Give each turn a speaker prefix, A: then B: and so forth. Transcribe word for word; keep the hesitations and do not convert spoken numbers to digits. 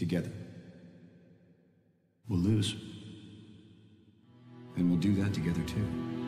A: together. We'll lose. And we'll do that together too.